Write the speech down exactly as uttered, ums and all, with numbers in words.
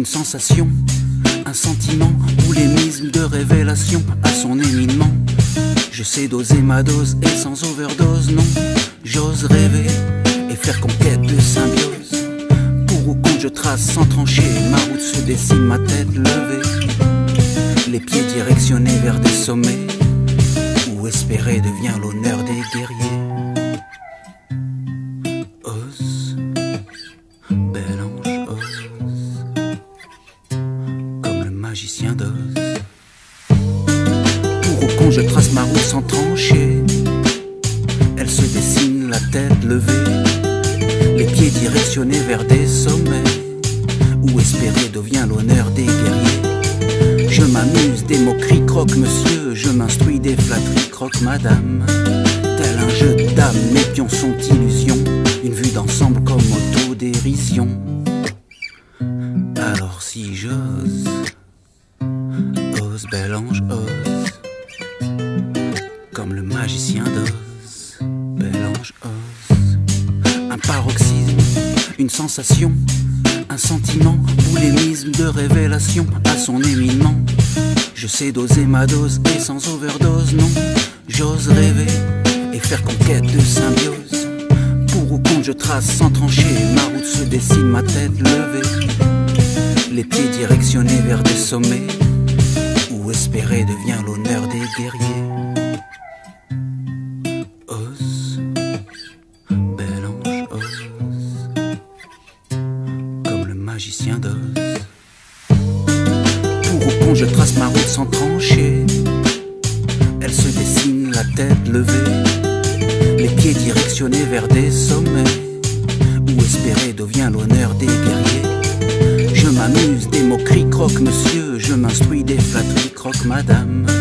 une sensation, un sentiment, boulémisme de révélation à son éminement. Je sais doser ma dose et sans overdose, non. J'ose rêver et faire conquête de symbiose. Pour ou contre je trace sans trancher, ma route se dessine, ma tête levée, les pieds directionnés vers des sommets où espérer devient l'honneur des guerriers. Ose, bel ange, ose, comme le magicien d'Oz. Pour ou contre je trace ma route sans trancher, elle se dessine, la tête levée, les pieds directionnés vers des sommets où espérer devient l'honneur des guerriers. Je m'amuse, des moqueries croque monsieur, je m'instruis des flatteries croque madame. Tel un jeu de dames, mes pions sont illusions, une vue d'ensemble comme autodérision. Alors si j'ose, ose bel ange, ose, comme le magicien d'Oz, bel ange, ose. Un paroxysme, une sensation, un sentiment, boulémisme de révélation à son éminement. Je sais doser ma dose et sans overdose, non. J'ose rêver et faire conquête de symbiose. Pour ou contre je trace sans trancher, ma route se dessine, ma tête levée, les pieds directionnés vers des sommets où espérer devient l'honneur des guerriers. Ose, bel ange, ose, comme le magicien d'Oz. Pour ou contre je trace ma route sans trancher, elle se dessine, la tête levée, les pieds directionnés vers des sommets où espérer devient l'honneur des guerriers. Je m'amuse, des moqueries croque monsieur, je m'instruis des flatteries croque madame.